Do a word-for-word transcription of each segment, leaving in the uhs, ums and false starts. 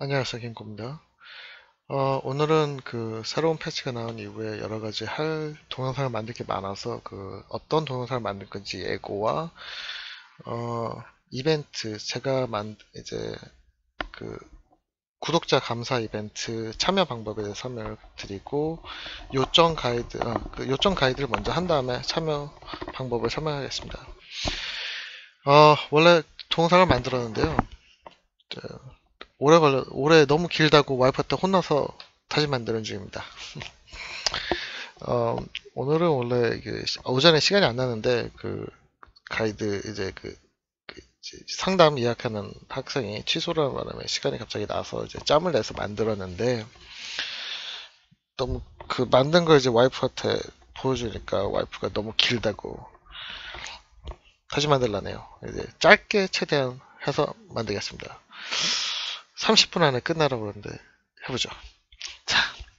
안녕하세요, 김구입니다. 어, 오늘은 그 새로운 패치가 나온 이후에 여러 가지 할 동영상을 만들 게 많아서 그 어떤 동영상을 만들 건지 예고와 어, 이벤트 제가 만 이제 그 구독자 감사 이벤트 참여 방법에 대해서 설명을 드리고 요청 가이드 어, 그 요청 가이드를 먼저 한 다음에 참여 방법을 설명하겠습니다. 어, 원래 동영상을 만들었는데요. 오래 걸려, 오래 너무 길다고 와이프한테 혼나서 다시 만드는 중입니다. 어, 오늘은 원래 이게 시- 오전에 시간이 안 나는데 그 가이드 이제 그, 그 이제 상담 예약하는 학생이 취소를 하는 바람에 시간이 갑자기 나서 이제 짬을 내서 만들었는데 너무 그 만든 걸 이제 와이프한테 보여주니까 와이프가 너무 길다고 다시 만들라네요. 이제 짧게 최대한 해서 만들겠습니다. 삼십 분 안에 끝나라고 그러는데 해보죠. 자,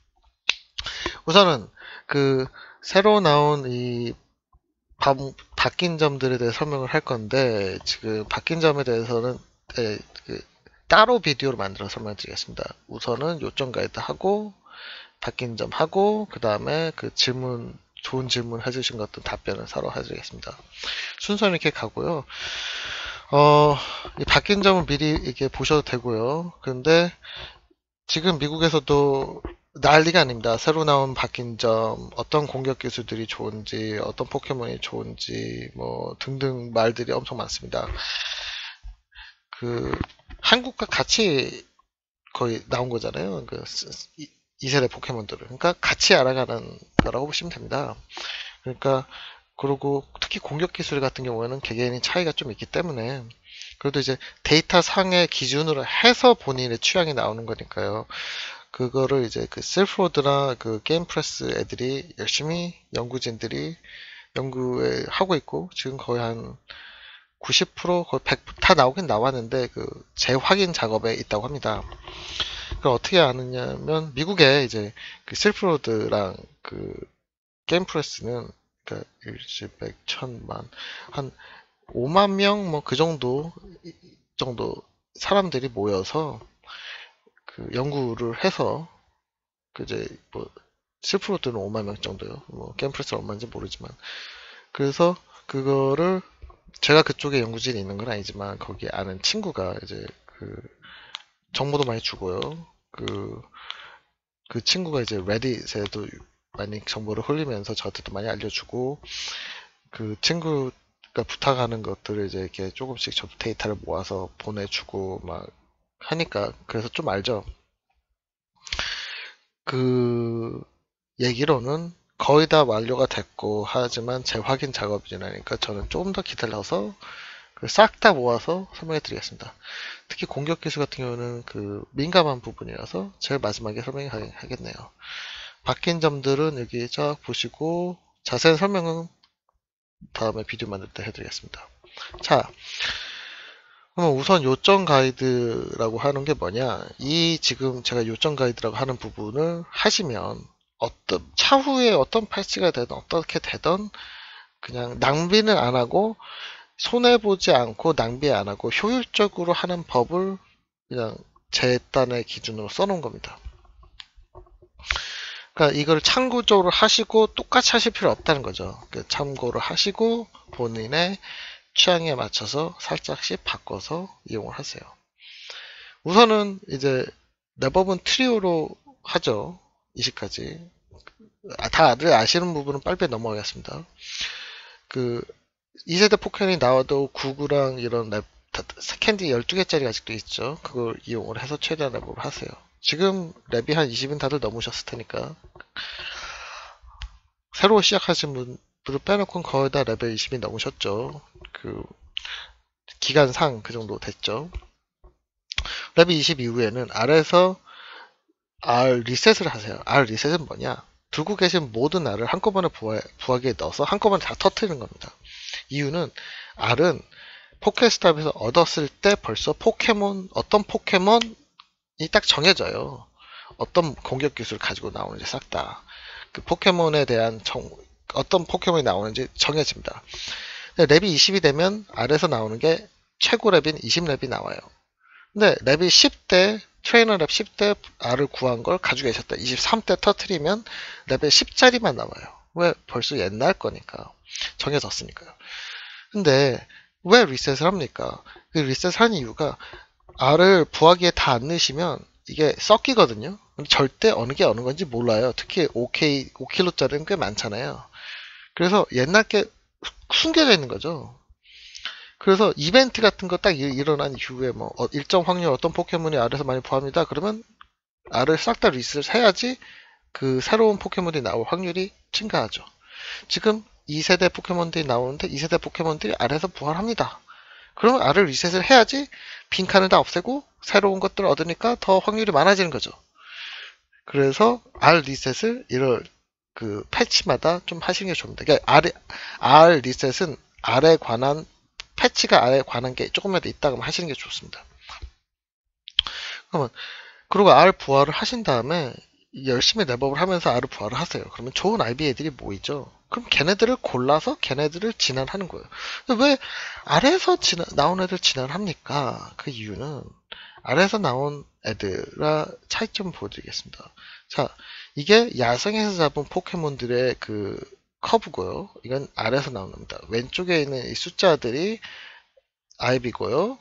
우선은 그 새로 나온 이 바, 바뀐 점들에 대해 설명을 할 건데 지금 바뀐 점에 대해서는 예, 그 따로 비디오로 만들어 설명드리겠습니다. 우선은 요점 가이드 하고 바뀐 점 하고 그 다음에 그 질문 좋은 질문 해주신 것들 답변을 서로 해드리겠습니다. 순서는 이렇게 가고요. 어, 이 바뀐 점은 미리 이렇게 보셔도 되고요. 그런데 지금 미국에서도 난리가 아닙니다. 새로 나온 바뀐 점, 어떤 공격 기술들이 좋은지, 어떤 포켓몬이 좋은지, 뭐 등등 말들이 엄청 많습니다. 그 한국과 같이 거의 나온 거잖아요. 그 이 세대 포켓몬들을. 그러니까 같이 알아가는 거라고 보시면 됩니다. 그러니까 그리고 특히 공격 기술 같은 경우에는 개개인의 차이가 좀 있기 때문에 그래도 이제 데이터 상의 기준으로 해서 본인의 취향이 나오는 거니까요. 그거를 이제 그 셀프로드나 그 게임프레스 애들이 열심히 연구진들이 연구에 하고 있고 지금 거의 한 구십 퍼센트 거의 백 퍼센트 다 나오긴 나왔는데 그 재확인 작업에 있다고 합니다. 그걸 어떻게 아느냐면 미국에 이제 그 실프로드랑 그 게임프레스는 그러니까 일십, 백, 천만 한 오만 명 뭐 그 정도 정도 사람들이 모여서 그 연구를 해서 그 이제 뭐 실프로드는 오만 명 정도요. 뭐 게임프레스는 얼마인지 모르지만 그래서 그거를 제가 그쪽에 연구진이 있는 건 아니지만 거기 아는 친구가 이제 그 정보도 많이 주고요. 그, 그 친구가 이제 레딧에도 많이 정보를 흘리면서 저한테도 많이 알려주고 그 친구가 부탁하는 것들을 이제 이렇게 조금씩 저도 데이터를 모아서 보내주고 막 하니까 그래서 좀 알죠. 그 얘기로는 거의 다 완료가 됐고 하지만 재확인 작업이 지나니까 저는 조금 더 기다려서 싹 다 모아서 설명해 드리겠습니다. 특히 공격 기술 같은 경우는 그 민감한 부분이라서 제일 마지막에 설명하겠네요. 바뀐 점들은 여기 쫙 보시고 자세한 설명은 다음에 비디오 만들 때 해드리겠습니다. 자, 그럼 우선 요점 가이드라고 하는 게 뭐냐? 이 지금 제가 요점 가이드라고 하는 부분을 하시면 어떤 차후에 어떤 패치가 되든 어떻게 되든 그냥 낭비는 안 하고 손해보지 않고 낭비 안 하고 효율적으로 하는 법을 그냥 제 딴의 기준으로 써놓은 겁니다. 그러니까 이걸 참고적으로 하시고 똑같이 하실 필요 없다는 거죠. 참고를 하시고 본인의 취향에 맞춰서 살짝씩 바꿔서 이용을 하세요. 우선은 이제 랩업은 트리오로 하죠. 이십까지. 아, 다들 아시는 부분은 빨리 넘어가겠습니다. 그 이 세대 포켓이 나와도 구구랑 이런 랩, 캔디 열두 개짜리 아직도 있죠. 그걸 이용을 해서 최대한 랩업을 하세요. 지금 랩이 한 이십은 다들 넘으셨을 테니까 새로 시작하신 분들을 빼놓고는 거의 다 레벨 이십이 넘으셨죠. 그 기간상 그 정도 됐죠. 레벨 이십 이후에는 R에서 R 리셋을 하세요. R 리셋은 뭐냐? 들고 계신 모든 R을 한꺼번에 부하, 부하기에 넣어서 한꺼번에 다 터트리는 겁니다. 이유는 R은 포켓스탑에서 얻었을 때 벌써 포켓몬, 어떤 포켓몬이 딱 정해져요. 어떤 공격 기술을 가지고 나오는지 싹 다. 그 포켓몬에 대한 정, 어떤 포켓몬이 나오는지 정해집니다. 랩이 이십이 되면 R에서 나오는 게 최고 랩인 이십 랩이 나와요. 근데 랩이 십 대 트레이너 랩 십 대 R을 구한 걸 가지고 계셨다. 이십삼 대 터트리면 레벨 십짜리만 남아요. 왜? 벌써 옛날 거니까. 정해졌으니까요. 근데 왜 리셋을 합니까? 그 리셋을 하는 이유가 R을 부하기에 다 안 넣으시면 이게 섞이거든요. 절대 어느 게 어느 건지 몰라요. 특히 오 케이, 오 킬로짜리는 꽤 많잖아요. 그래서 옛날 게 숨겨져 있는 거죠. 그래서 이벤트 같은 거 딱 일어난 이후에 뭐 일정 확률 어떤 포켓몬이 R에서 많이 부합니다. 그러면 R을 싹 다 리셋을 해야지 그 새로운 포켓몬이 나올 확률이 증가하죠. 지금 이 세대 포켓몬들이 나오는데 이 세대 포켓몬들이 R에서 부활합니다. 그러면 R을 리셋을 해야지 빈칸을 다 없애고 새로운 것들을 얻으니까 더 확률이 많아지는 거죠. 그래서 R 리셋을 이럴 그 패치마다 좀 하시는 게 좋습니다. 그러니까 R, R 리셋은 R에 관한 패치가 R에 관한 게 조금이라도 있다고 하시는 게 좋습니다. 그러면 그리고 R 부활을 하신 다음에 열심히 랩업을 하면서 R을 부활을 하세요. 그러면 좋은 아이비 애들이 모이죠. 그럼 걔네들을 골라서 걔네들을 진화하는 거예요. 왜 R에서 진화, 나온 애들 진화를 합니까? 그 이유는 R에서 나온 애들과 차이점을 보여드리겠습니다. 자, 이게 야생에서 잡은 포켓몬들의 그 커브고요. 이건 R에서 나온 겁니다. 왼쪽에 있는 이 숫자들이 아이비고요.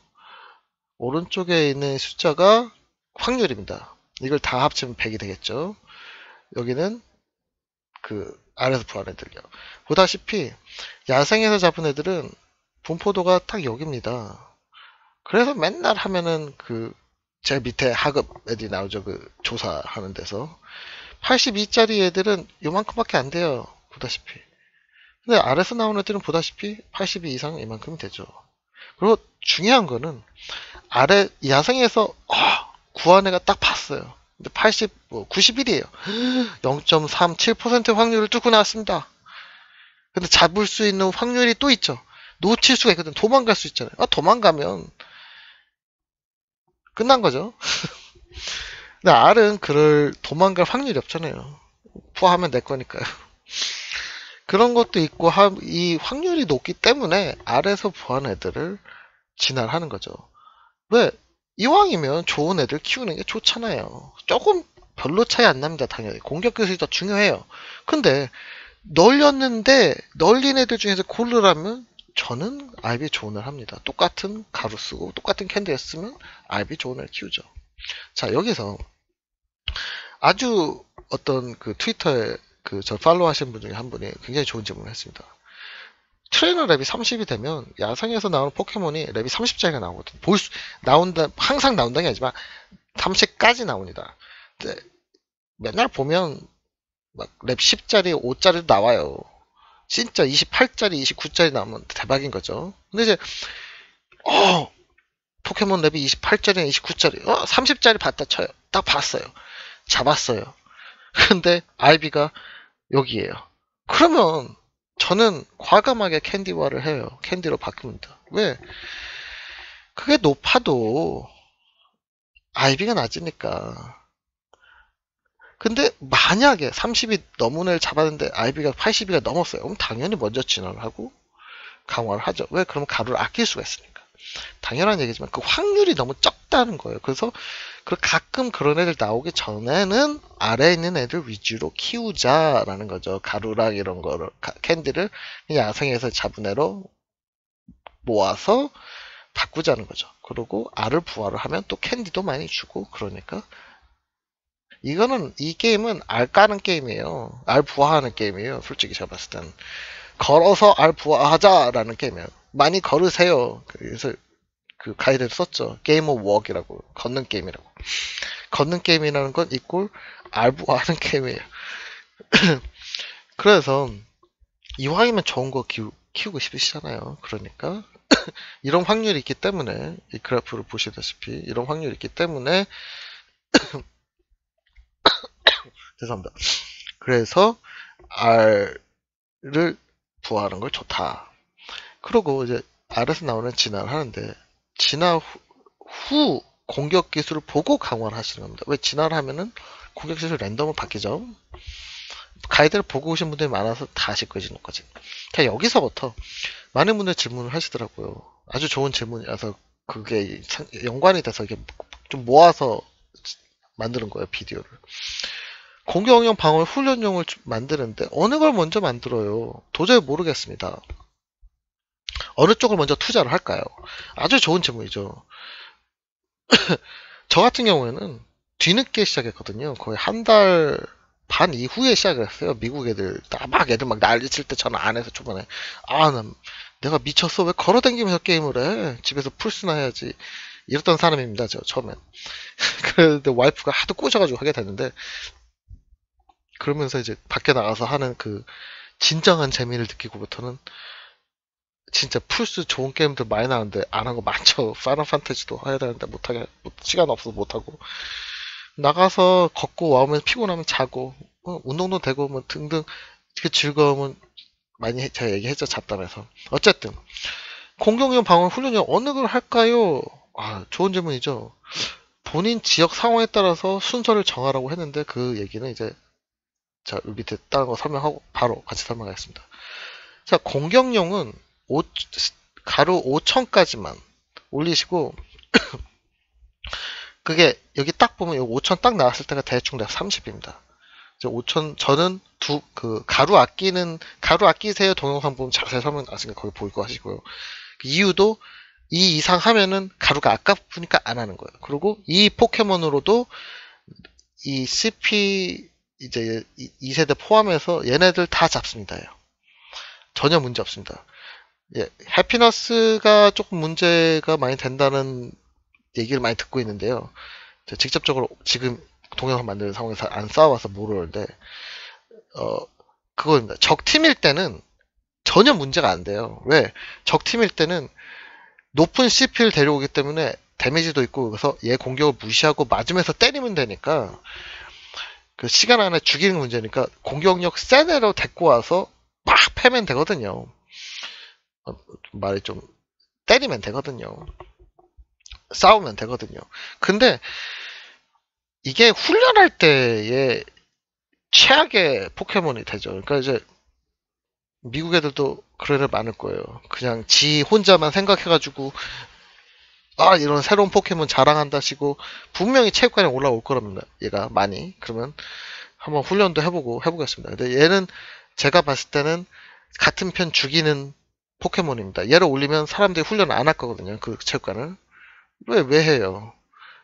오른쪽에 있는 숫자가 확률입니다. 이걸 다 합치면 백이 되겠죠. 여기는 그 R에서 부활 애들요. 보다시피 야생에서 잡은 애들은 분포도가 딱 여기입니다. 그래서 맨날 하면은 그 제 밑에 하급 애들이 나오죠. 그 조사하는 데서 팔십이 짜리 애들은 요만큼밖에 안 돼요. 보다시피. 근데 R에서 나온 애들은 보다시피 팔십이 이상 이만큼 되죠. 그리고 중요한 거는 아래 야생에서 어, 구한 애가 딱 봤어요. 근데 팔십, 뭐 구십일이에요. 영 점 삼칠 퍼센트 확률을 뚫고 나왔습니다. 근데 잡을 수 있는 확률이 또 있죠. 놓칠 수가 있거든. 도망갈 수 있잖아요. 아, 도망가면 끝난 거죠. 근데 R은 그럴 도망갈 확률이 없잖아요. 부하면 내 거니까요. 그런 것도 있고 이 확률이 높기 때문에 R에서 부한 애들을 진화를 하는 거죠. 왜? 이왕이면 좋은 애들 키우는 게 좋잖아요. 조금 별로 차이 안 납니다. 당연히. 공격 기술이 더 중요해요. 근데 널렸는데 널린 애들 중에서 고르라면 저는 아이비 좋은 애를 합니다. 똑같은 가루 쓰고 똑같은 캔디 쓰면 아이비 좋은 애를 키우죠. 자, 여기서 아주 어떤 그 트위터에 그 저 팔로우 하신 분 중에 한 분이 굉장히 좋은 질문을 했습니다. 트레이너 랩이 삼십이 되면 야생에서 나오는 포켓몬이 랩이 삼십짜리가 나오거든. 볼 수, 나온다, 항상 나온다는 게 아니지만 삼십까지 나옵니다. 근데 맨날 보면 막 랩 십짜리, 오짜리도 나와요. 진짜 이십팔짜리, 이십구짜리 나오면 대박인 거죠. 근데 이제 어 포켓몬 랩이 이십팔짜리, 이십구짜리, 어 삼십짜리 봤다 쳐요. 딱 봤어요. 잡았어요. 근데 아이비가 여기에요. 그러면 저는 과감하게 캔디화를 해요. 캔디로 바꿉니다. 왜? 그게 높아도 아이비가 낮으니까. 근데 만약에 삼십이 넘은 애를 잡았는데 아이비가 팔십이가 넘었어요. 그럼 당연히 먼저 진화를 하고 강화를 하죠. 왜? 그러면 가루를 아낄 수가 있으니까. 당연한 얘기지만 그 확률이 너무 적다는 거예요. 그래서 그 가끔 그런 애들 나오기 전에는 아래에 있는 애들 위주로 키우자라는 거죠. 가루랑 이런 거를 캔디를 야생에서 잡은 애로 모아서 바꾸자는 거죠. 그리고 알을 부화를 하면 또 캔디도 많이 주고 그러니까 이거는 이 게임은 알 까는 게임이에요. 알 부화하는 게임이에요. 솔직히 제가 봤을 땐 걸어서 알 부화하자라는 게임이에요. 많이 걸으세요. 그래서 그 가이드를 썼죠. 게임 오브 워크이라고. 걷는 게임이라고. 걷는 게임이라는 건 이꼴 알부하는 게임이에요. 그래서 이왕이면 좋은 거 키우, 키우고 싶으시잖아요. 그러니까 이런 확률이 있기 때문에 이 그래프를 보시다시피 이런 확률이 있기 때문에 죄송합니다. 그래서 R를 부화하는 걸 좋다. 그리고 이제 R에서 나오는 진화를 하는데 진화 후, 후 공격 기술을 보고 강화를 하시는 겁니다. 왜 진화를 하면은 공격 기술 랜덤으로 바뀌죠. 가이드를 보고 오신 분들이 많아서 다 아실 거지, 거지. 자, 여기서부터 많은 분들 질문을 하시더라고요. 아주 좋은 질문이라서 그게 연관이 돼서 이게 좀 모아서 만드는 거예요, 비디오를. 공격용 방어 훈련용을 만드는데 어느 걸 먼저 만들어요? 도저히 모르겠습니다. 어느 쪽을 먼저 투자를 할까요? 아주 좋은 질문이죠. 저 같은 경우에는 뒤늦게 시작했거든요. 거의 한 달 반 이후에 시작을 했어요. 미국 애들 막 애들 막 난리칠 때 저는 안 해서 초반에 아, 난 내가 미쳤어. 왜 걸어다니면서 게임을 해? 집에서 플스나 해야지. 이랬던 사람입니다. 저 처음엔. 그런데 와이프가 하도 꼬셔가지고 하게 됐는데 그러면서 이제 밖에 나가서 하는 그 진정한 재미를 느끼고부터는 진짜 플스 좋은 게임들 많이 나오는데 안 한 거 많죠. 파이널 판타지도 해야 되는데 못하게 시간 없어서 못하고 나가서 걷고 와오면 피곤하면 자고 어, 운동도 되고 뭐 등등 그 즐거움은 많이 제가 얘기했죠. 잡담에서. 어쨌든 공격용 방어 훈련용 어느 걸 할까요? 아, 좋은 질문이죠. 본인 지역 상황에 따라서 순서를 정하라고 했는데 그 얘기는 이제 자, 밑에 다른 거 설명하고 바로 같이 설명하겠습니다. 자, 공격용은 오, 가루 오천까지만 올리시고 그게 여기 딱 보면 여기 오천 딱 나왔을 때가 대충 다 삼십입니다. 오천 저는 두 그 가루 아끼는 가루 아끼세요 동영상 보면 자세히 설명 나왔으니까 거기 보일 거 하시고요. 그 이유도 이 이상 하면은 가루가 아깝으니까 안 하는 거예요. 그리고 이 포켓몬으로도 이 씨피 이제 이 세대 포함해서 얘네들 다 잡습니다. 전혀 문제 없습니다. 예, 해피너스가 조금 문제가 많이 된다는 얘기를 많이 듣고 있는데요. 직접적으로 지금 동영상 만드는 상황에서 안 싸워봐서 모르는데 어 그거입니다. 적팀일 때는 전혀 문제가 안 돼요. 왜? 적팀일 때는 높은 씨피를 데려오기 때문에 데미지도 있고 그래서 얘 공격을 무시하고 맞으면서 때리면 되니까 그 시간 안에 죽이는 문제니까 공격력 센 애로 데리고 와서 막 패면 되거든요. 어, 말이 좀 때리면 되거든요. 싸우면 되거든요. 근데 이게 훈련할 때의 최악의 포켓몬이 되죠. 그러니까 이제 미국 애들도 그런 애 많을 거예요. 그냥 지 혼자만 생각해가지고 아 이런 새로운 포켓몬 자랑한다시고 분명히 체육관에 올라올 거랍니다. 얘가 많이. 그러면 한번 훈련도 해보고 해보겠습니다. 근데 얘는 제가 봤을 때는 같은 편 죽이는 포켓몬입니다. 얘를 올리면 사람들이 훈련 안 할 거거든요. 그 체육관을. 왜, 왜 해요?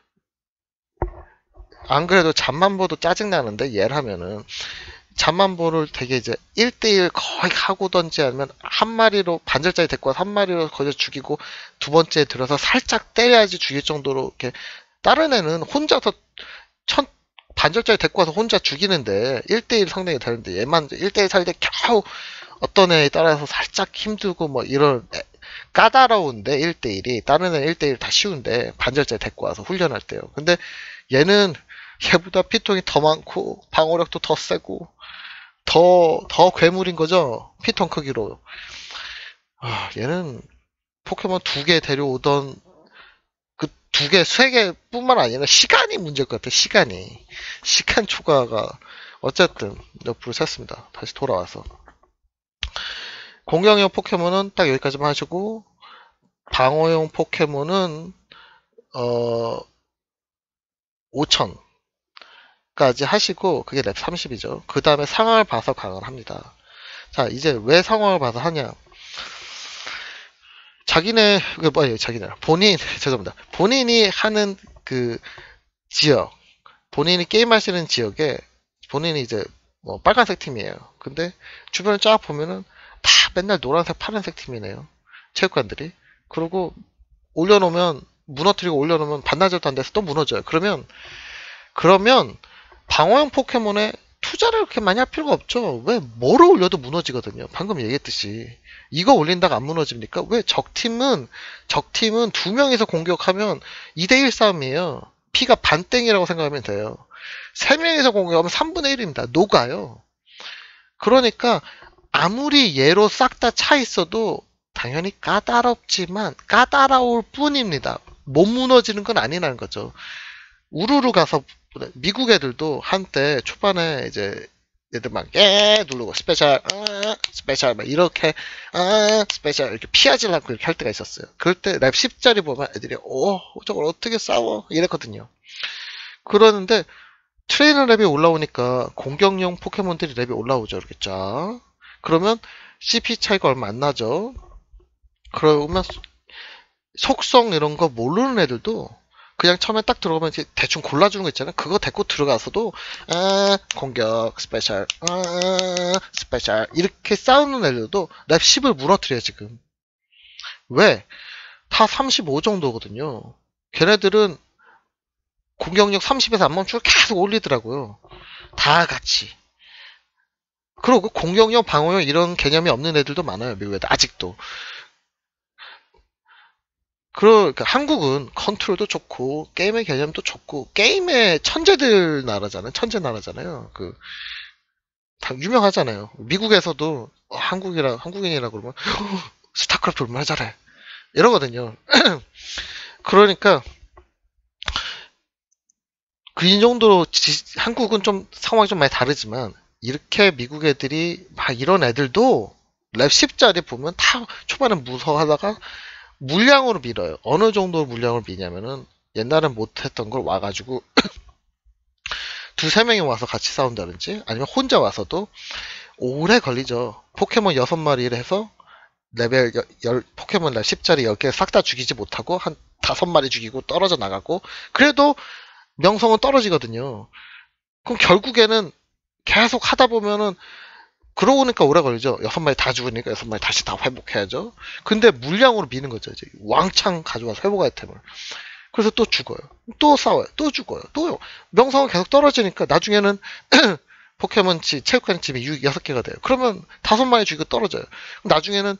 안 그래도 잠만보도 짜증나는데 얘를 하면은 잠만보를 되게 이제 일 대일 거의 하고던지 아니면 한 마리로 반절짜리 데리고 와서 한 마리로 거기서 죽이고 두 번째에 들어서 살짝 때려야지 죽일 정도로 이렇게 다른 애는 혼자서 천 반절짜리 데리고 와서 혼자 죽이는데 일 대일 상당히 되는데 얘만 일 대일 살 때 겨우 어떤 애에 따라서 살짝 힘들고 뭐 이런 애, 까다로운데 일 대일이 다른 애는 일 대일 다 쉬운데 반절짜리 데리고 와서 훈련할 때요. 근데 얘는 얘보다 피통이 더 많고 방어력도 더 세고 더, 더 괴물인 거죠. 피통 크기로. 아, 얘는 포켓몬 두 개 데려오던 그 두 개, 세 개 뿐만 아니라 시간이 문제일 것 같아. 시간이. 시간 초과가 어쨌든 옆으로 샜습니다. 다시 돌아와서. 공격용 포켓몬은 딱 여기까지만 하시고 방어용 포켓몬은 어 오천 까지 하시고 그게 랩 삼십이죠. 그 다음에 상황을 봐서 강화를 합니다. 자 이제 왜 상황을 봐서 하냐. 자기네 그 뭐예요 자기네 본인 죄송합니다. 본인이 하는 그 지역 본인이 게임할 수 있는 지역에 본인이 이제 뭐 빨간색 팀이에요. 근데 주변을 쫙 보면은 다 맨날 노란색 파란색 팀이네요. 체육관들이. 그리고 올려놓으면 무너뜨리고 올려놓으면 반나절도 안 돼서 또 무너져요. 그러면 그러면 방어용 포켓몬에 투자를 그렇게 많이 할 필요가 없죠. 왜 뭐를 올려도 무너지거든요. 방금 얘기했듯이 이거 올린다가 안 무너집니까? 왜 적팀은 적팀은 두 명이서 공격하면 이 대 일 싸움이에요. 피가 반땡이라고 생각하면 돼요. 세 명이서 공격하면 삼분의 일입니다. 녹아요. 그러니까 아무리 얘로 싹 다 차 있어도 당연히 까다롭지만 까다로울 뿐입니다. 못 무너지는 건 아니라는 거죠. 우르르 가서 미국 애들도 한때 초반에 이제 얘들 막 예 누르고 스페셜 아 스페셜 막 이렇게 아 스페셜 이렇게 피하지 않고 이렇게 할 때가 있었어요. 그럴 때 랩 십짜리 보면 애들이 오 저걸 어떻게 싸워 이랬거든요. 그러는데 트레이너 랩이 올라오니까 공격용 포켓몬들이 랩이 올라오죠. 이렇게 쫙. 그러면 씨피 차이가 얼마 안 나죠. 그러면 속성 이런 거 모르는 애들도 그냥 처음에 딱 들어가면 이제 대충 골라주는 거 있잖아요. 그거 데리고 들어가서도 아, 공격, 스페셜, 아, 스페셜 이렇게 싸우는 애들도 랩 십을 무너뜨려요 지금. 왜? 다 삼십오 정도거든요. 걔네들은 공격력 삼십에서 안 멈추고 계속 올리더라고요. 다 같이. 그리고 공격력, 방어력 이런 개념이 없는 애들도 많아요. 미국 애들 아직도. 그러니까 한국은 컨트롤도 좋고 게임의 개념도 좋고 게임의 천재들 나라잖아요. 천재 나라잖아요. 그 다 유명하잖아요. 미국에서도 어, 한국이라 한국인이라 그러면 스타크래프트 얼마나 잘해 이러거든요. 그러니까 그 이 정도로 지- 한국은 좀 상황이 좀 많이 다르지만 이렇게 미국 애들이 막 이런 애들도 랩 십짜리 보면 다 초반에 무서워하다가 물량으로 밀어요. 어느 정도 물량으로 미냐면은 옛날엔 못했던 걸 와가지고 두세 명이 와서 같이 싸운다든지 아니면 혼자 와서도 오래 걸리죠. 포켓몬 여섯 마리를 해서 레벨 열, 포켓몬 랩 십짜리 열 개 싹 다 죽이지 못하고 한 다섯 마리 죽이고 떨어져 나가고 그래도 명성은 떨어지거든요. 그럼 결국에는 계속 하다 보면은 그러고 보니까 오래 걸리죠. 여섯 마리 다 죽으니까 여섯 마리 다시 다 회복해야죠. 근데 물량으로 미는 거죠. 이제 왕창 가져와서 회복 아이템을. 그래서 또 죽어요. 또 싸워요. 또 죽어요. 또요. 명성은 계속 떨어지니까 나중에는 포켓몬집, 체육관집이 여섯 개가 돼요. 그러면 다섯 마리 죽이고 떨어져요. 나중에는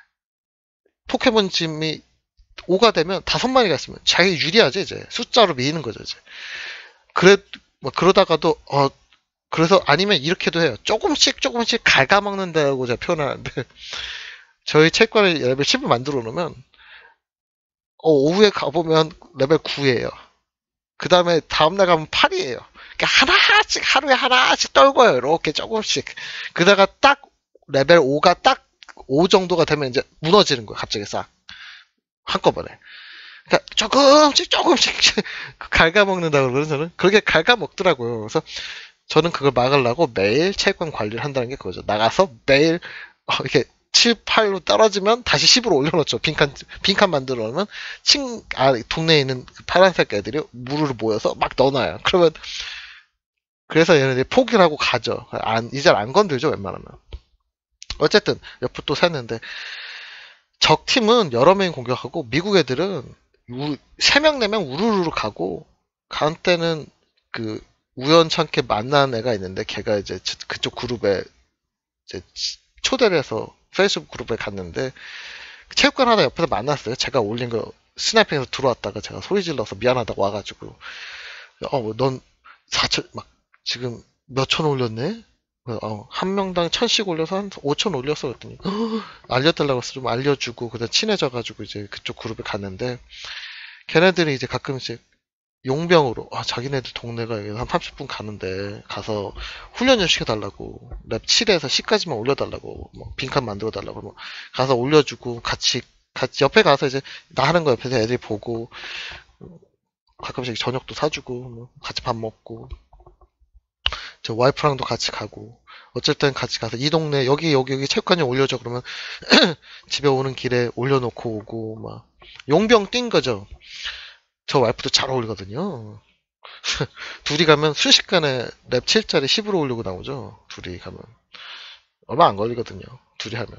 포켓몬집이 오가 되면 다섯 마리가 있으면 자기 유리하죠. 이제 숫자로 미는 거죠. 이제. 그래, 뭐 그러다가도 어 그래서 아니면 이렇게도 해요. 조금씩 조금씩 갉아먹는다고 제가 표현하는데 저희 체육관에 레벨 십을 만들어 놓으면 어, 오후에 가보면 레벨 구예요. 그 다음에 다음날 가면 팔이에요. 그러니까 하나씩 하루에 하나씩 떨궈요. 이렇게 조금씩. 그다가 딱 레벨 오가 딱 오 정도가 되면 이제 무너지는 거예요. 갑자기 싹 한꺼번에. 그러니까 조금씩 조금씩 갉아먹는다고 그러는 저는 그렇게 갉아먹더라고요. 그래서 저는 그걸 막으려고 매일 체육관 관리를 한다는 게 그거죠. 나가서 매일 어, 이렇게 칠, 팔로 떨어지면 다시 십으로 올려놓죠. 빈칸, 빈칸 만들어 놓으면, 친, 아, 동네에 있는 그 파란색 애들이 무르르 모여서 막 넣어놔요. 그러면, 그래서 얘네들이 포기를 하고 가죠. 안, 이제 안 건들죠, 웬만하면. 어쨌든, 옆으로 또 샜는데, 적 팀은 여러 명이 공격하고, 미국 애들은, 세 명, 네 명 우르르 가고, 간 때는 그, 우연찮게 만난 애가 있는데, 걔가 이제 그쪽 그룹에, 이제 초대를 해서 페이스북 그룹에 갔는데 체육관 하나 옆에서 만났어요. 제가 올린 거 스나이핑에서 들어왔다가 제가 소리 질러서 미안하다고 와가지고 어, 넌 사천 막 지금 몇 천 올렸네? 어, 한 명당 천씩 올려서 한 오천 올렸어 그랬더니 알려달라고 해서 좀 알려주고 그다음 친해져가지고 이제 그쪽 그룹에 갔는데 걔네들이 이제 가끔씩 용병으로 아 자기네들 동네가 한 삼십 분 가는데 가서 훈련 좀 시켜달라고 랩 칠에서 십까지만 올려달라고 뭐 빈칸 만들어달라고 뭐 가서 올려주고 같이 같이 옆에 가서 이제 나 하는 거 옆에서 애들이 보고 가끔씩 저녁도 사주고 뭐 같이 밥 먹고 저 와이프랑도 같이 가고 어쩔 땐 같이 가서 이 동네 여기 여기 여기 체육관에 올려줘 그러면 집에 오는 길에 올려놓고 오고 막 용병 뛴 거죠. 저 와이프도 잘 어울리거든요. 둘이 가면 순식간에 랩 칠짜리 십으로 올리고 나오죠. 둘이 가면. 얼마 안 걸리거든요. 둘이 하면.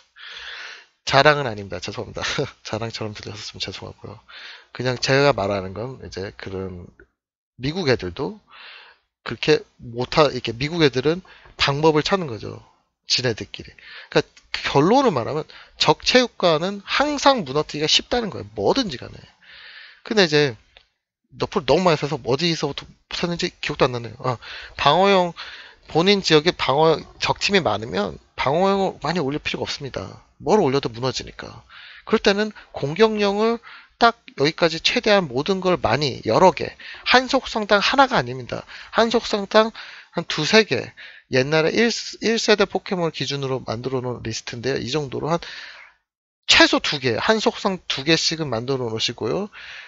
자랑은 아닙니다. 죄송합니다. 자랑처럼 들렸으면 죄송하고요. 그냥 제가 말하는 건 이제 그런 미국 애들도 그렇게 못하, 이렇게 미국 애들은 방법을 찾는 거죠. 지네들끼리. 그러니까 결론을 말하면 적체육관은 항상 무너뜨리기가 쉽다는 거예요. 뭐든지 간에. 근데 이제 너프를 너무 많이 써서 어디서부터 샀는지 기억도 안 나네요. 아, 방어용 본인 지역에 방어 적팀이 많으면 방어용을 많이 올릴 필요가 없습니다. 뭘 올려도 무너지니까. 그럴 때는 공격용을 딱 여기까지 최대한 모든 걸 많이 여러 개 한 속성당 하나가 아닙니다. 한 속성당 한 두세 개 옛날에 일, 일 세대 포켓몬 기준으로 만들어 놓은 리스트인데요. 이 정도로 한 최소 두 개, 한 속성 두 개씩은 만들어 놓으시고요.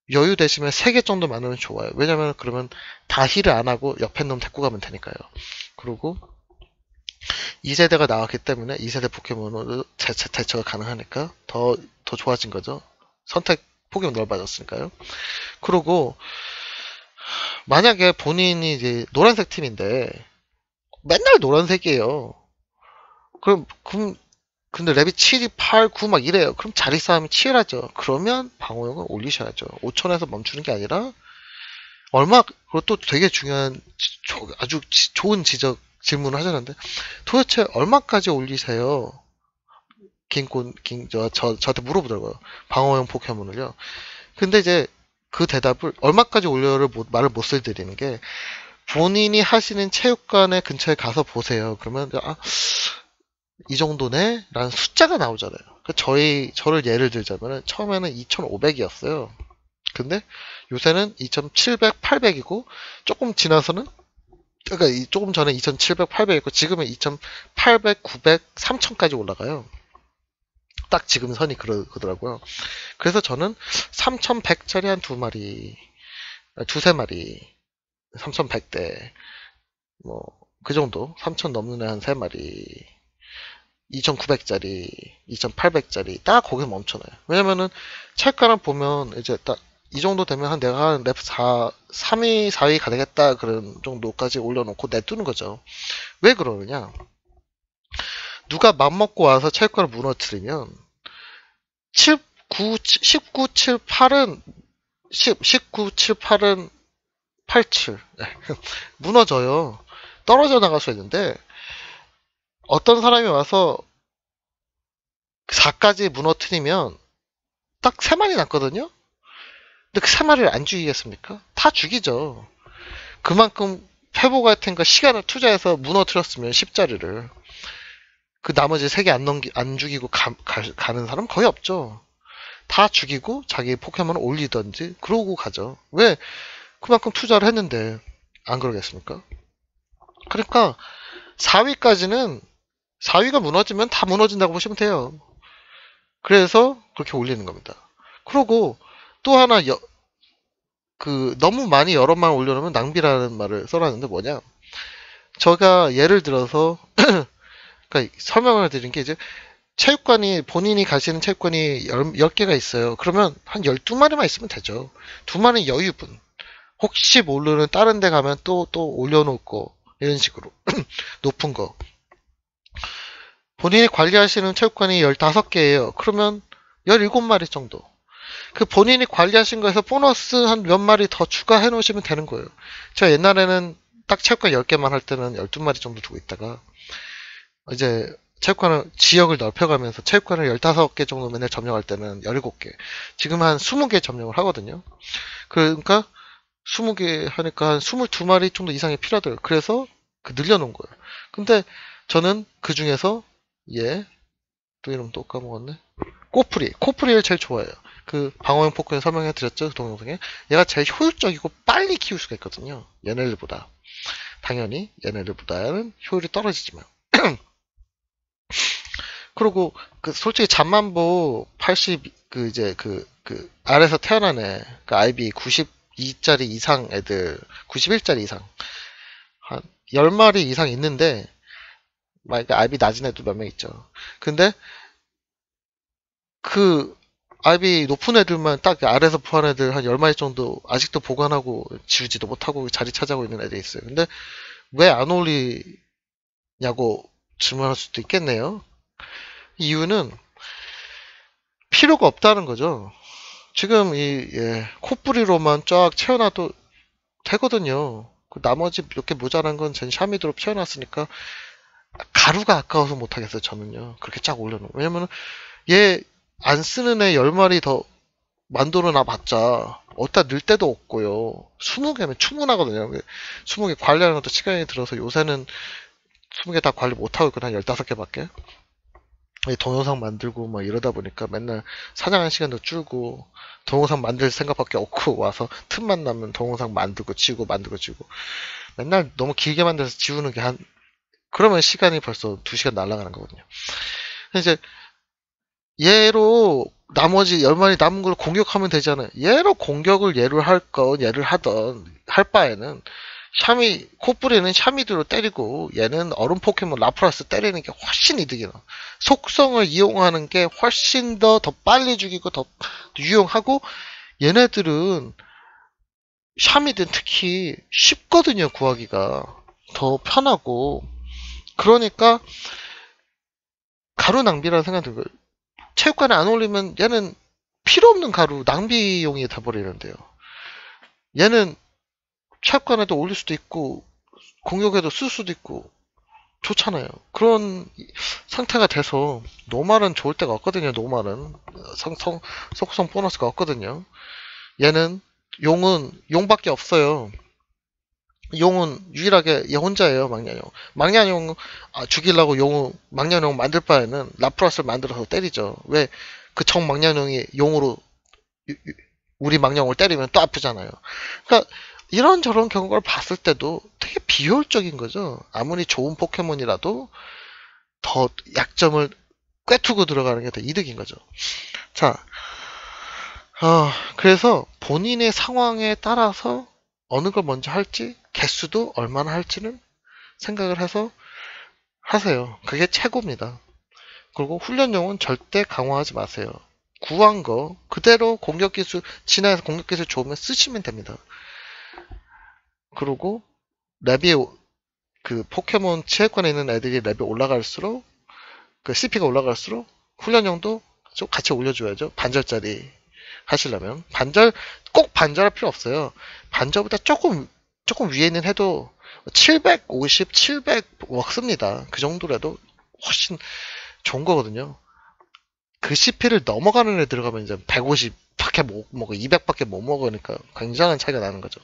여유 되시면 세 개 정도 많으면 좋아요. 왜냐면 그러면 다 힐을 안 하고 옆에 놈 데리고 가면 되니까요. 그리고 이 세대가 나왔기 때문에 이 세대 포켓몬으로 대처, 대처가 가능하니까 더, 더 좋아진 거죠. 선택 폭이 넓어졌으니까요. 그리고 만약에 본인이 이제 노란색 팀인데 맨날 노란색이에요. 그럼, 그럼 근데 랩이 칠이 팔, 구 막 이래요. 그럼 자리 싸움이 치열하죠. 그러면 방어력을 올리셔야죠. 오천에서 멈추는 게 아니라 얼마, 그것도 되게 중요한 아주 좋은 지적 질문을 하셨는데 도대체 얼마까지 올리세요? 긴꼰 긴저 저 저한테 물어보더라고요. 방어용 포켓몬을요. 근데 이제 그 대답을 얼마까지 올려를 못, 말을 못 써드리는 게 본인이 하시는 체육관에 근처에 가서 보세요. 그러면 아, 이 정도네? 라는 숫자가 나오잖아요. 그러니까 저희, 저를 예를 들자면 처음에는 이천오백이었어요. 근데 요새는 이천칠백, 팔백이고 조금 지나서는 그러니까 조금 전에 이천칠백, 팔백이고 지금은 이천팔백, 구백, 삼천까지 올라가요. 딱 지금 선이 그러더라고요. 그래서 저는 삼천백짜리 한 두 마리, 두세 마리, 삼천백 대, 뭐, 그 정도, 삼천 넘는 애 한 세 마리, 이천구백짜리, 이천팔백짜리 딱 거기서 멈춰놔요. 왜냐면은 책가랑 보면 이제 딱 이 정도 되면 한 내가 한 랩 사, 삼 위, 사 위 가되겠다 그런 정도까지 올려놓고 내두는 거죠. 왜 그러느냐? 누가 맘먹고 와서 체육관을 무너뜨리면 칠, 구, 십구, 칠, 팔은 십, 십구, 칠, 팔은 팔십칠 무너져요. 떨어져 나갈 수 있는데 어떤 사람이 와서 사까지 무너뜨리면 딱 세 마리 났거든요. 근데 그 세 마리를 안 죽이겠습니까? 다 죽이죠. 그만큼 회복 같은 거 시간을 투자해서 무너뜨렸으면 십짜리를 그 나머지 세 개 안 넘기 안 죽이고 가, 가, 가는 사람 거의 없죠. 다 죽이고 자기 포켓몬을 올리든지 그러고 가죠. 왜? 그만큼 투자를 했는데 안 그러겠습니까? 그러니까 사 위까지는 사 위가 무너지면 다 무너진다고 보시면 돼요. 그래서 그렇게 올리는 겁니다. 그리고 또 하나 여, 그 너무 많이 여러 말 올려놓으면 낭비라는 말을 써놨는데 뭐냐? 제가 예를 들어서 그러니까 설명을 드린 게 이제 체육관이 본인이 가시는 체육관이 십 개가 있어요. 그러면 한 열두 마리만 있으면 되죠. 두 마리 여유분. 혹시 모르는 다른 데 가면 또 또 올려놓고 이런 식으로 높은 거. 본인이 관리하시는 체육관이 열다섯 개예요. 그러면 열일곱 마리 정도. 그 본인이 관리하신 거에서 보너스 한 몇 마리 더 추가해 놓으시면 되는 거예요. 제가 옛날에는 딱 체육관 열 개만 할 때는 열두 마리 정도 두고 있다가 이제 체육관을 지역을 넓혀가면서 체육관을 열다섯 개 정도 맨날 점령할 때는 열일곱 개. 지금 한 스무 개 점령을 하거든요. 그러니까 스무 개 하니까 한 스물두 마리 정도 이상이 필요하더라고요. 그래서 그 늘려놓은 거예요. 근데 저는 그 중에서 얘, 또 이름 또 까먹었네. 코프리. 코프리를 제일 좋아해요. 그 방어용 포크에 설명해 드렸죠. 그 동영상에. 얘가 제일 효율적이고 빨리 키울 수가 있거든요. 얘네들보다. 당연히 얘네들보다는 효율이 떨어지지만. 그리고 그 솔직히 잠만보 팔십 그 이제 그 그 알에서 태어난 애, 그 아이비 구십이짜리 이상 애들, 구십일짜리 이상 한 열 마리 이상 있는데 막 아이비 낮은 애도 몇 명 있죠. 근데 그 아이비 높은 애들만 딱 아래에서 부한 애들 한 열 마리 정도 아직도 보관하고 지우지도 못하고 자리 찾아오고 있는 애들이 있어요. 근데 왜 안 올리냐고 질문할 수도 있겠네요. 이유는 필요가 없다는 거죠. 지금 이 예, 콧부리로만 쫙 채워놔도 되거든요. 그 나머지 몇 개 모자란 건 전 샤미드로 채워놨으니까 가루가 아까워서 못하겠어요. 저는요. 그렇게 쫙 올려놓고. 왜냐면 얘 안 쓰는 애 열 마리 더 만들어놔 봤자 어디다 넣을 데도 없고요. 스무 개면 충분하거든요. 스무 개 관리하는 것도 시간이 들어서 요새는 스무 개 다 관리 못하고 있거든요. 한 열다섯 개밖에. 동영상 만들고 막 이러다 보니까 맨날 사냥하는 시간도 줄고 동영상 만들 생각밖에 없고 와서 틈만 나면 동영상 만들고 지우고 만들고 지우고 맨날 너무 길게 만들어서 지우는 게 한 그러면 시간이 벌써 두 시간 날아가는 거거든요. 이제 얘로 나머지 열 마리 남은 걸 공격하면 되잖아요. 얘로 공격을 얘를 할 건 얘를 하던 할 바에는 샤미 코뿔이는 샤미드로 때리고 얘는 얼음 포켓몬 라프라스 때리는 게 훨씬 이득이나. 속성을 이용하는 게 훨씬 더 더 빨리 죽이고 더 유용하고 얘네들은 샤미든 특히 쉽거든요 구하기가 더 편하고 그러니까 가루 낭비라는 생각이 들고요. 체육관에 안 어울리면 얘는 필요 없는 가루 낭비용이 돼버리는데요. 얘는 체육관에도 올릴 수도 있고 공격에도 쓸 수도 있고 좋잖아요. 그런 상태가 돼서 노말은 좋을 때가 없거든요. 노말은 성성 속성 보너스가 없거든요. 얘는 용은 용밖에 없어요. 용은 유일하게 얘 혼자예요. 망냐용. 망냐용 아, 죽이려고 용 망냐용 만들 바에는 라프라스를 만들어서 때리죠. 왜 그 정 망냐용이 용으로 유- 유- 우리 망령을 때리면 또 아프잖아요. 그러니까 이런저런 경우를 봤을 때도 되게 비효율적인 거죠. 아무리 좋은 포켓몬이라도 더 약점을 꿰투고 들어가는 게 더 이득인 거죠. 자, 어, 그래서 본인의 상황에 따라서 어느 걸 먼저 할지, 개수도 얼마나 할지는 생각을 해서 하세요. 그게 최고입니다. 그리고 훈련용은 절대 강화하지 마세요. 구한 거 그대로 공격기술, 진화해서 공격기술 좋으면 쓰시면 됩니다. 그리고 랩이 그 포켓몬 체육관에 있는 애들이 랩이 올라갈수록 그 씨피가 올라갈수록 훈련용도 좀 같이 올려줘야죠. 반절짜리 하시려면 반절 꼭 반절할 필요 없어요. 반절보다 조금 조금 위에 있는 해도 칠백오십, 칠백 먹습니다. 그 정도라도 훨씬 좋은 거거든요. 그 씨피를 넘어가는 애 들어가면 이제 백오십밖에 못 먹어, 이백밖에 못 먹으니까 굉장한 차이가 나는 거죠.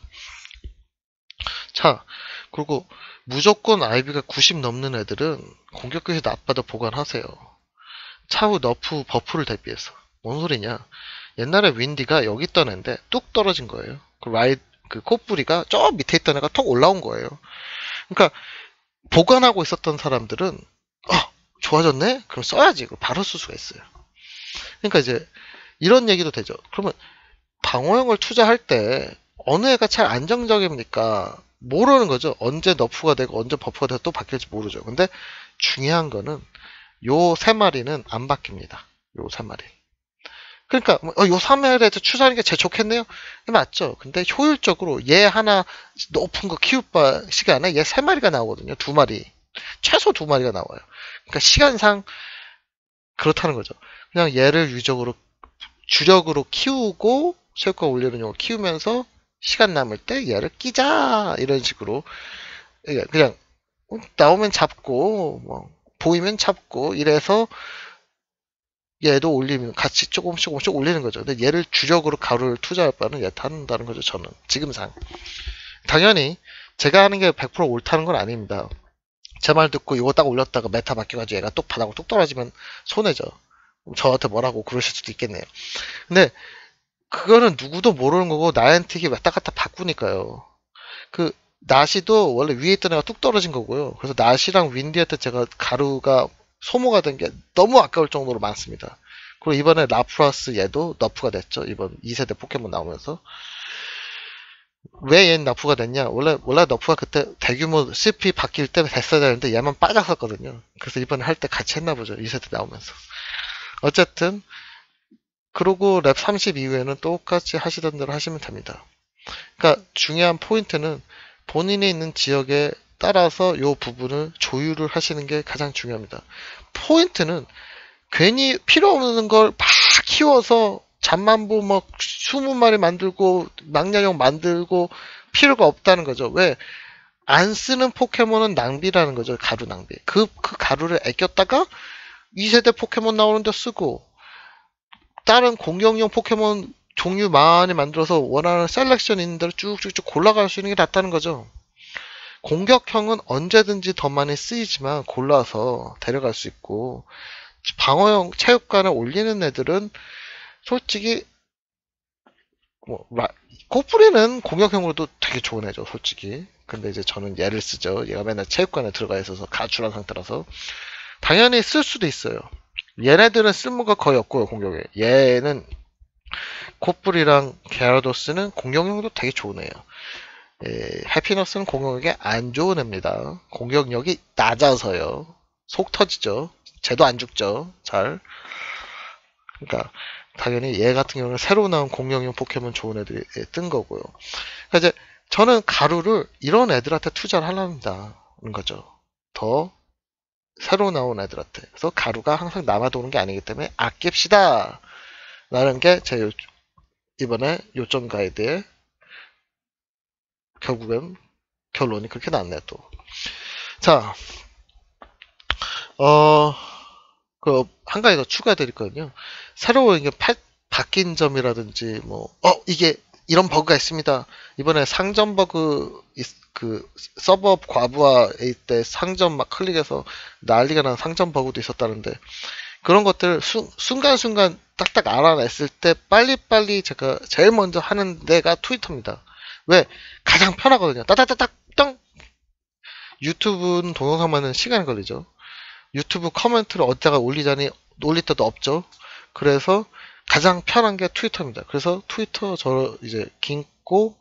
자, 그리고 무조건 아이비가 구십 넘는 애들은 공격력이 나빠도 보관하세요. 차후 너프 버프를 대비해서. 뭔 소리냐? 옛날에 윈디가 여기 있던 애인데 뚝 떨어진 거예요. 그 라이 그 코뿌리가 저 밑에 있던 애가 톡 올라온 거예요. 그러니까 보관하고 있었던 사람들은 아 좋아졌네? 그럼 써야지. 그럼 바로 쓸 수가 있어요. 그러니까 이제 이런 얘기도 되죠. 그러면 방어형을 투자할 때 어느 애가 제일 안정적입니까? 모르는 거죠. 언제 너프가 되고 언제 버프가 돼서 또 바뀔지 모르죠. 근데 중요한 거는 요 세 마리는 안 바뀝니다. 요 세 마리. 그러니까 어, 요 삼 마리에서 추가하는 게 제일 좋겠네요. 맞죠. 근데 효율적으로 얘 하나 높은 거 키울 바 시간에 얘 세 마리가 나오거든요. 두 마리. 최소 두 마리가 나와요. 그러니까 시간상 그렇다는 거죠. 그냥 얘를 유적으로 주력으로 키우고 쇠과 올리는 용을 키우면서 시간 남을 때 얘를 끼자 이런 식으로 그냥 나오면 잡고 뭐 보이면 잡고 이래서 얘도 올리면 같이 조금씩 조금씩 올리는 거죠. 근데 얘를 주력으로 가루를 투자할 바는 얘 타는다는 거죠. 저는 지금상 당연히 제가 하는 게 백 퍼센트 옳다는 건 아닙니다. 제 말 듣고 이거 딱 올렸다가 메타 바뀌어가지고 얘가 뚝 바닥으로 뚝 떨어지면 손해죠. 저한테 뭐라고 그러실 수도 있겠네요. 근데 그거는 누구도 모르는 거고 나이언틱이 왔다 갔다 바꾸니까요. 그 나시도 원래 위에 있던 애가 뚝 떨어진 거고요. 그래서 나시랑 윈디한테 제가 가루가 소모가 된 게 너무 아까울 정도로 많습니다. 그리고 이번에 라프라스 얘도 너프가 됐죠. 이번 이 세대 포켓몬 나오면서. 왜 얘는 너프가 됐냐? 원래, 원래 너프가 그때 대규모 씨피 바뀔 때 됐어야 되는데 얘만 빠졌었거든요. 그래서 이번에 할 때 같이 했나 보죠. 이 세대 나오면서. 어쨌든, 그러고 랩 삼십 이후에는 똑같이 하시던 대로 하시면 됩니다. 그러니까 중요한 포인트는 본인이 있는 지역에 따라서 이 부분을 조율을 하시는 게 가장 중요합니다. 포인트는 괜히 필요 없는 걸 막 키워서 잠만보 막 스무 마리 만들고 망냐용 만들고 필요가 없다는 거죠. 왜? 안 쓰는 포켓몬은 낭비라는 거죠. 가루 낭비. 그, 그 가루를 아꼈다가 이 세대 포켓몬 나오는데 쓰고 다른 공격용 포켓몬 종류 많이 만들어서 원하는 셀렉션 있는 대로 쭉쭉쭉 골라갈 수 있는 게 낫다는 거죠. 공격형은 언제든지 더 많이 쓰이지만 골라서 데려갈 수 있고 방어형 체육관에 올리는 애들은 솔직히 뭐 코프리는 공격형으로도 되게 좋은 애죠 솔직히. 근데 이제 저는 얘를 쓰죠. 얘가 맨날 체육관에 들어가 있어서 가출한 상태라서 당연히 쓸 수도 있어요. 얘네들은 쓸모가 거의 없고요, 공격에. 얘는 코뿔이랑 게라도스는 공격력도 되게 좋은 애예요. 예, 해피너스는 공격력이 안 좋은 애입니다. 공격력이 낮아서요. 속 터지죠. 쟤도 안 죽죠. 잘. 그러니까 당연히 얘 같은 경우는 새로 나온 공격용 포켓몬 좋은 애들이 뜬 거고요. 그러니까 이제 저는 가루를 이런 애들한테 투자를 하려는 거죠. 더 새로 나온 애들한테. 그래서 가루가 항상 남아도는 게 아니기 때문에 아낍시다. 라는 게 제 이번에 요점 가이드의 결국엔 결론이 그렇게 났네요, 또. 자, 어, 그, 한 가지 더 추가드릴 거는요. 새로 이게 파, 바뀐 점이라든지, 뭐, 어, 이게 이런 버그가 있습니다. 이번에 상점 버그, 그, 서버 과부하일 때 상점 막 클릭해서 난리가 난 상점 버그도 있었다는데, 그런 것들 수, 순간순간 딱딱 알아냈을 때 빨리빨리 제가 제일 먼저 하는 데가 트위터입니다. 왜? 가장 편하거든요. 따닥따닥 똥! 유튜브는 동영상만은 시간이 걸리죠. 유튜브 커멘트를 어디다가 올리자니 올릴 때도 없죠. 그래서 가장 편한 게 트위터입니다. 그래서 트위터 저 이제 긴꼬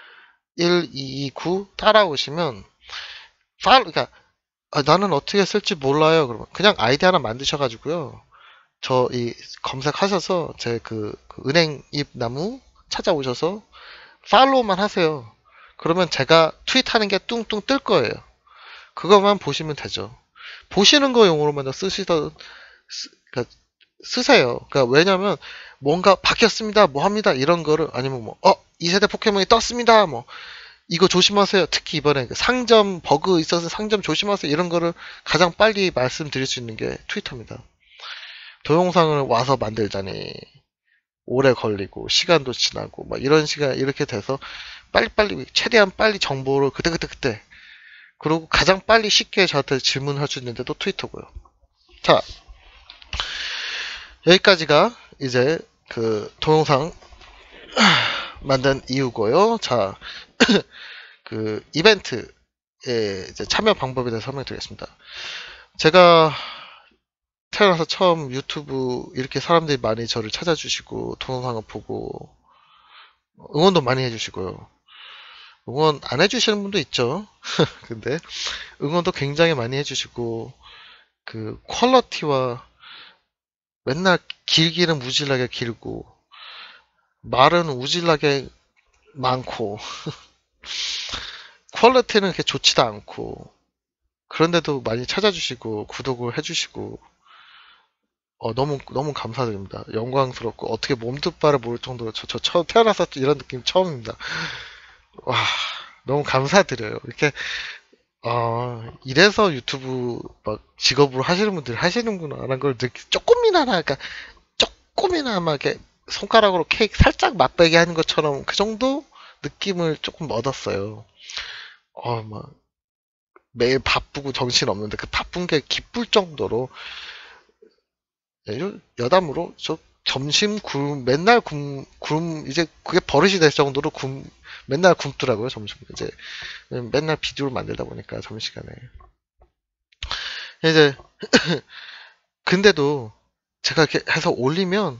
일이이구 따라오시면 파일 그러니까 아, 나는 어떻게 쓸지 몰라요. 그러면 그냥 아이디 하나 만드셔가지고요. 저 이 검색하셔서 제 그 그 은행 잎 나무 찾아오셔서 팔로우만 하세요. 그러면 제가 트윗하는 게 뚱뚱 뜰 거예요. 그것만 보시면 되죠. 보시는 거 용으로만 쓰시던 쓰, 그러니까 쓰세요. 그러니까 왜냐면 뭔가 바뀌었습니다. 뭐 합니다. 이런 거를 아니면 뭐 어, 이 세대 포켓몬이 떴습니다. 뭐 이거 조심하세요. 특히 이번에 상점 버그 있어서 상점 조심하세요. 이런 거를 가장 빨리 말씀드릴 수 있는 게 트위터입니다. 동영상을 와서 만들자니 오래 걸리고 시간도 지나고 막 이런 시간 이렇게 돼서 빨리빨리 최대한 빨리 정보를 그때그때 그때 그리고 가장 빨리 쉽게 저한테 질문할 수 있는데도 트위터고요. 자, 여기까지가 이제 그 동영상 만든 이유고요. 자, 그 이벤트에 이제 참여 방법에 대해서 설명드리겠습니다. 제가 태어나서 처음 유튜브 이렇게 사람들이 많이 저를 찾아주시고 동영상을 보고 응원도 많이 해주시고요. 응원 안 해주시는 분도 있죠. 근데 응원도 굉장히 많이 해주시고 그 퀄러티와 맨날 길기는 우질나게 길고 말은 우질나게 많고 퀄러티는 그렇게 좋지도 않고 그런데도 많이 찾아주시고 구독을 해주시고 어, 너무 너무 감사드립니다. 영광스럽고 어떻게 몸도 바를 모를 정도로 저, 저 처음 태어나서 이런 느낌 처음입니다. 와 너무 감사드려요. 이렇게 어, 이래서 유튜브 막 직업으로 하시는 분들이 하시는구나 라는 걸 느끼, 조금이나마, 그러니까 조금이나마 이렇게 손가락으로 케이크 살짝 맛보게 하는 것처럼 그 정도 느낌을 조금 얻었어요. 어, 막 매일 바쁘고 정신 없는데 그 바쁜 게 기쁠 정도로 여담으로 저 점심 굶 맨날 굶, 굶 이제 그게 버릇이 될 정도로 굶 맨날 굶더라고요 점심 이제 맨날 비디오를 만들다 보니까 점심시간에 이제 근데도 제가 이렇게 해서 올리면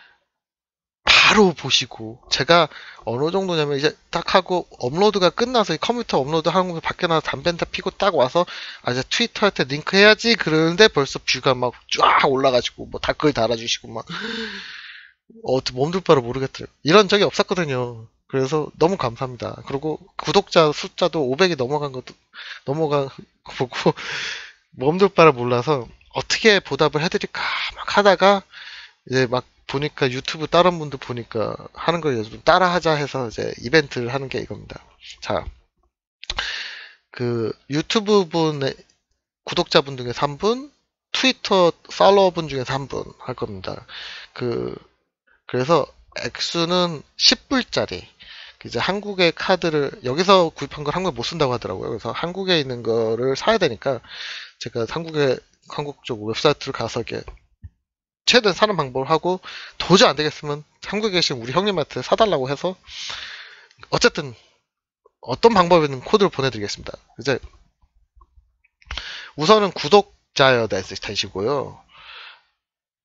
바로 보시고 제가 어느 정도냐면 이제 딱 하고 업로드가 끝나서 컴퓨터 업로드 하는 거 밖에 나서 담배 한 대 피고 딱 와서 아 이제 트위터한테 링크 해야지 그러는데 벌써 뷰가 막 쫙 올라가지고 뭐 댓글 달아주시고 막 어떻게 몸둘 바를 모르겠더라고요. 이런 적이 없었거든요. 그래서 너무 감사합니다. 그리고 구독자 숫자도 오백이 넘어간 것도 넘어간 거 보고 몸둘 바를 몰라서 어떻게 보답을 해드릴까 막 하다가 이제 막 보니까 유튜브 다른 분들 보니까 하는 걸 요즘 따라 하자 해서 이제 이벤트를 하는 게 이겁니다. 자, 그 유튜브 분의 구독자분 중에서 한 분, 트위터 팔로워분 중에서 한 분 할 겁니다. 그 그래서 액수는 십 불짜리 이제 한국의 카드를 여기서 구입한 걸 한국에 못 쓴다고 하더라고요. 그래서 한국에 있는 거를 사야 되니까 제가 한국의 한국 쪽 웹사이트를 가서 이렇게 최대한 사는 방법을 하고 도저히 안 되겠으면 한국에 계신 우리 형님한테 사달라고 해서 어쨌든 어떤 방법이든 코드를 보내드리겠습니다. 이제 우선은 구독자여 되시고요.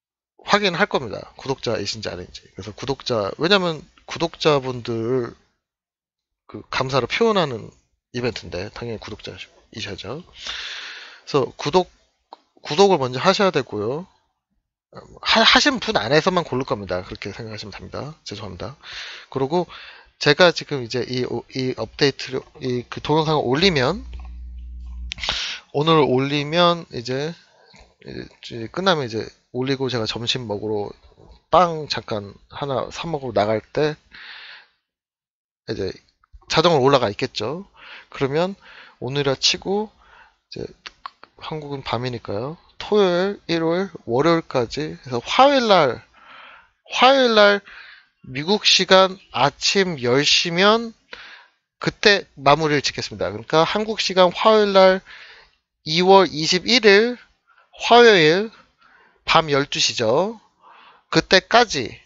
확인할 겁니다. 구독자이신지 아닌지. 그래서 구독자, 왜냐면 구독자분들 그 감사를 표현하는 이벤트인데 당연히 구독자이셔야죠. 그래서 구독 구독을 먼저 하셔야 되고요. 하, 하신 분 안에서만 고를 겁니다. 그렇게 생각하시면 됩니다. 죄송합니다. 그리고 제가 지금 이제 이, 이 업데이트를 이 그 동영상을 올리면 오늘 올리면 이제, 이제 끝나면 이제 올리고 제가 점심 먹으러 빵 잠깐 하나 사 먹으러 나갈 때 이제 자동으로 올라가 있겠죠. 그러면 오늘이라 치고 이제 한국은 밤이니까요. 토요일, 일요일, 월요일까지 해서 화요일날 화요일날 미국 시간 아침 열 시면 그때 마무리를 짓겠습니다. 그러니까 한국 시간 화요일날 이월 이십일일 화요일 밤 열두 시죠. 그때까지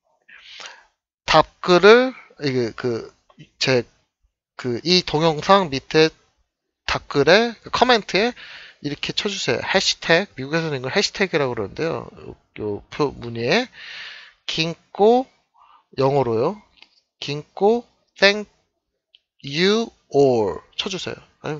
답글을 이게 그 제 그 이 동영상 밑에 답글에 커멘트에 이렇게 쳐주세요. 해시태그, 미국에서는 이걸 해시태그라고 그러는데요. 요, 요 표 문의에 긴꼬 영어로요. 긴꼬 thank you all 쳐주세요. 아니,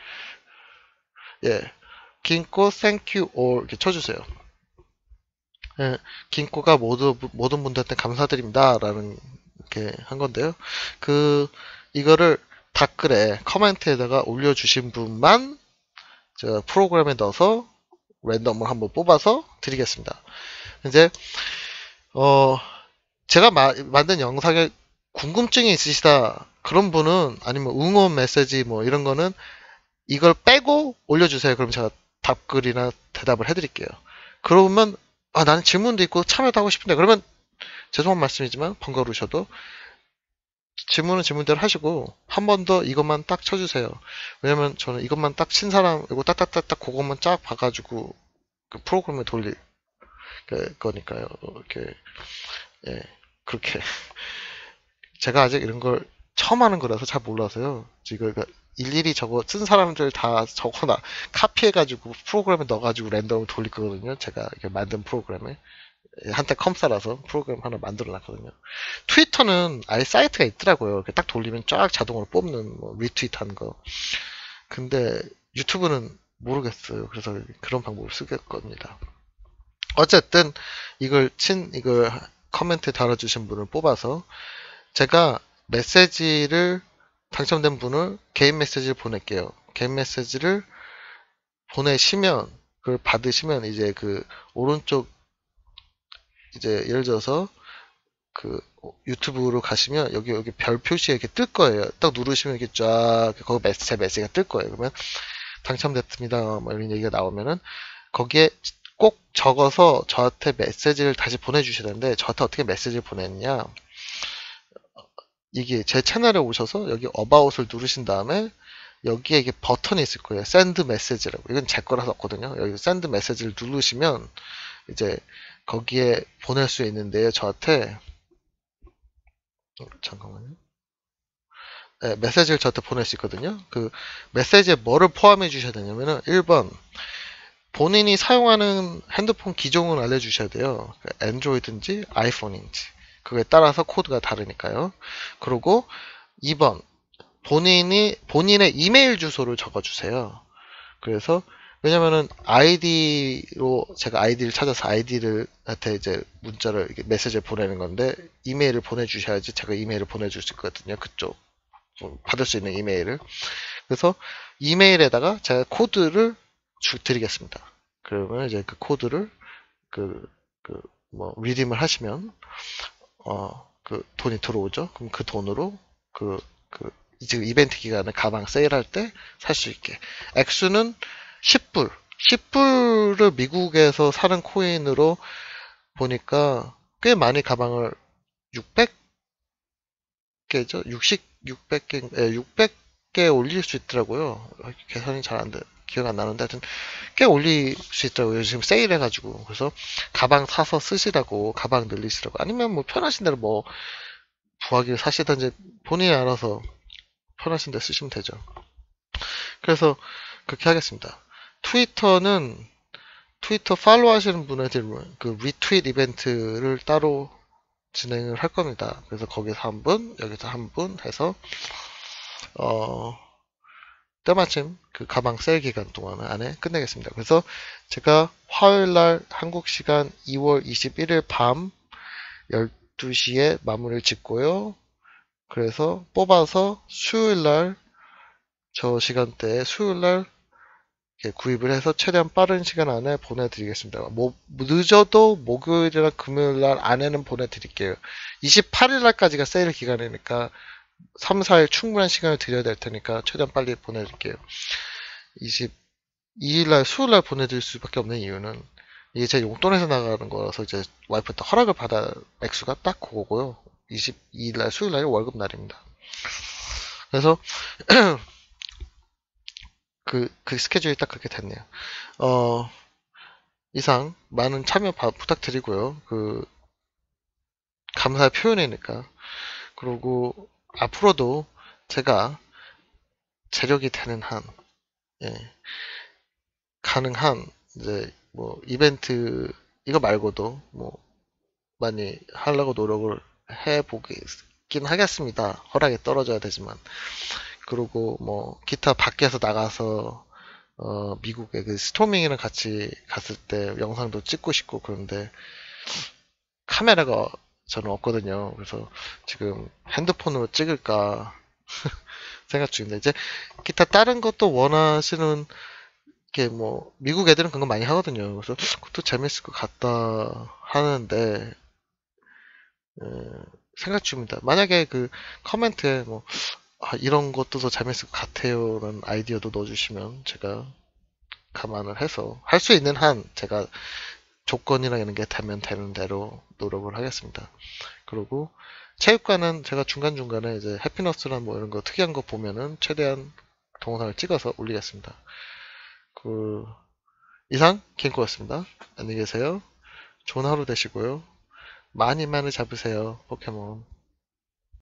예, 긴꼬 thank you all 이렇게 쳐주세요. 예, 긴꼬가 모두 모든 분들한테 감사드립니다라는 이렇게 한 건데요. 그 이거를 댓글에 커멘트에다가 올려주신 분만 제가 프로그램에 넣어서 랜덤을 한번 뽑아서 드리겠습니다. 이제 어 제가 마, 만든 영상에 궁금증이 있으시다 그런 분은 아니면 응원 메시지 뭐 이런 거는 이걸 빼고 올려주세요. 그럼 제가 답글이나 대답을 해드릴게요. 그러면 아 나는 질문도 있고 참여도 하고 싶은데 그러면 죄송한 말씀이지만 번거로우셔도 질문은 질문대로 하시고 한 번 더 이것만 딱 쳐주세요. 왜냐면 저는 이것만 딱 친 사람 이거 딱딱딱딱 그것만 쫙 봐가지고 그 프로그램에 돌릴 거니까요. 이렇게 예 그렇게 제가 아직 이런 걸 처음 하는 거라서 잘 몰라서요. 지금 일일이 저거 쓴 사람들 다 적어놔 카피해가지고 프로그램에 넣어가지고 랜덤을 돌릴 거거든요. 제가 이렇게 만든 프로그램에 한때 컴사라서 프로그램 하나 만들어 놨거든요. 트위터는 아예 사이트가 있더라고요. 이렇게 딱 돌리면 쫙 자동으로 뽑는 뭐 리트윗 한 거. 근데 유튜브는 모르겠어요. 그래서 그런 방법을 쓰겠 겁니다. 어쨌든 이걸 친 이걸 커멘트에 달아주신 분을 뽑아서 제가 메시지를 당첨된 분을 개인 메시지를 보낼게요. 개인 메시지를 보내시면 그걸 받으시면 이제 그 오른쪽 이제 예를 들어서 그 유튜브로 가시면 여기 여기 별 표시 이렇게 뜰 거예요. 딱 누르시면 이렇게 쫙 거기 메시, 제 메시지가 뜰 거예요. 그러면 당첨됐습니다. 뭐 이런 얘기가 나오면은 거기에 꼭 적어서 저한테 메시지를 다시 보내주셔야 되는데 저한테 어떻게 메시지를 보냈냐? 이게 제 채널에 오셔서 여기 어바웃을 누르신 다음에 여기에 이게 버튼이 있을 거예요. 샌드 메시지라고. 이건 제 거라서 없거든요. 여기 샌드 메시지를 누르시면 이제 거기에 보낼 수 있는데요. 저한테 어, 잠깐만요. 네, 메시지를 저한테 보낼 수 있거든요. 그 메시지에 뭐를 포함해 주셔야 되냐면은 일 번 본인이 사용하는 핸드폰 기종을 알려주셔야 돼요. 안드로이드인지 아이폰인지 그거에 따라서 코드가 다르니까요. 그리고 이 번 본인이 본인의 이메일 주소를 적어주세요. 그래서 왜냐면은 아이디로 제가 아이디를 찾아서 아이디를 한테 이제 문자를 이렇게 메시지를 보내는 건데 이메일을 보내주셔야지 제가 이메일을 보내줄 수 있거든요. 그쪽 받을 수 있는 이메일을. 그래서 이메일에다가 제가 코드를 주, 드리겠습니다. 그러면 이제 그 코드를 그 그 뭐 리딤을 하시면 어 그 돈이 들어오죠. 그럼 그 돈으로 그 그 지금 이벤트 기간에 가방 세일할 때 살 수 있게. 액수는 십 불. 십 불을 미국에서 사는 코인으로 보니까 꽤 많이 가방을 육백 개죠? 육십, 육백 개, 예, 육백 개 올릴 수 있더라고요. 계산이 잘 안 돼. 기억 안 나는데 하여튼 꽤 올릴 수 있더라고요. 지금 세일해가지고. 그래서 가방 사서 쓰시라고, 가방 늘리시라고. 아니면 뭐 편하신 대로 뭐 부하기를 사시든지 본인이 알아서 편하신 데 쓰시면 되죠. 그래서 그렇게 하겠습니다. 트위터는 트위터 팔로우 하시는 분한테 그 리트윗 이벤트를 따로 진행을 할 겁니다. 그래서 거기서 한 분, 여기서 한 분 해서 어 때마침 그 가방 세일 기간 동안 안에 끝내겠습니다. 그래서 제가 화요일 날 한국 시간 이월 이십일일 밤 열두 시에 마무리를 짓고요. 그래서 뽑아서 수요일 날 저 시간대에 수요일 날 구입을 해서 최대한 빠른 시간 안에 보내드리겠습니다. 뭐 늦어도 목요일이나 금요일 날 안에는 보내드릴게요. 이십팔일 날까지가 세일 기간이니까 삼, 사일 충분한 시간을 드려야 될 테니까 최대한 빨리 보내드릴게요. 이십이일 날 수요일 날 보내드릴 수밖에 없는 이유는 이게 제 용돈에서 나가는 거라서 이제 와이프한테 허락을 받아 액수가 딱 그거고요. 이십이일 날 수요일 날이 월급 날입니다. 그래서 그, 그 스케줄이 딱 그렇게 됐네요. 어, 이상 많은 참여 바, 부탁드리고요. 그, 감사의 표현이니까. 그리고 앞으로도 제가 재력이 되는 한, 예, 가능한, 이제, 뭐, 이벤트, 이거 말고도, 뭐, 많이 하려고 노력을 해보긴 하겠습니다. 허락이 떨어져야 되지만. 그리고 뭐 기타 밖에서 나가서 어 미국에 그 스토밍이랑 같이 갔을 때 영상도 찍고 싶고 그런데 카메라가 저는 없거든요. 그래서 지금 핸드폰으로 찍을까 생각 중인데 이제 기타 다른 것도 원하시는 게 뭐 미국 애들은 그런 거 많이 하거든요. 그래서 그것도 재밌을 것 같다 하는데 에, 생각 중입니다. 만약에 그 커멘트에 뭐 아, 이런 것도 더 재밌을 것 같아요. 라는 아이디어도 넣어주시면 제가 감안을 해서 할 수 있는 한 제가 조건이랑 이런 게 되면 되는 대로 노력을 하겠습니다. 그리고 체육관은 제가 중간중간에 이제 해피너스나 뭐 이런 거 특이한 거 보면은 최대한 동영상을 찍어서 올리겠습니다. 그 이상 킹코였습니다. 안녕히 계세요. 좋은 하루 되시고요. 많이 많이 잡으세요. 포켓몬.